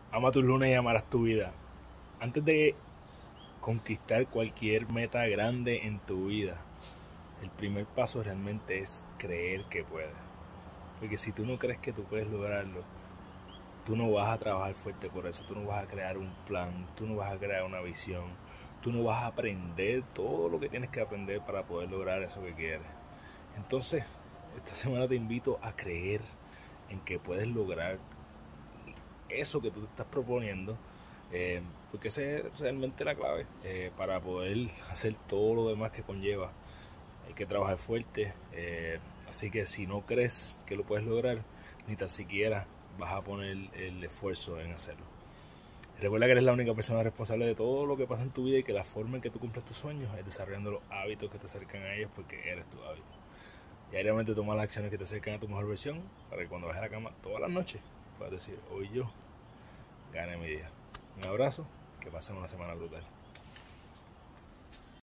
Ama tus lunes y amarás tu vida. Antes de conquistar cualquier meta grande en tu vida, el primer paso realmente es creer que puedes. Porque si tú no crees que tú puedes lograrlo, tú no vas a trabajar fuerte por eso, tú no vas a crear un plan, tú no vas a crear una visión, tú no vas a aprender todo lo que tienes que aprender para poder lograr eso que quieres. Entonces, esta semana te invito a creer en que puedes lograr eso que tú te estás proponiendo, porque esa es realmente la clave para poder hacer todo lo demás que conlleva. Hay que trabajar fuerte, así que si no crees que lo puedes lograr, ni tan siquiera vas a poner el esfuerzo en hacerlo. Recuerda que eres la única persona responsable de todo lo que pasa en tu vida y que la forma en que tú cumples tus sueños es desarrollando los hábitos que te acercan a ellos, porque eres tu hábito. Diariamente toma las acciones que te acercan a tu mejor versión para que cuando vayas a la cama todas las noches puedas decir: hoy yo gane mi día. Un abrazo, que pasen una semana brutal.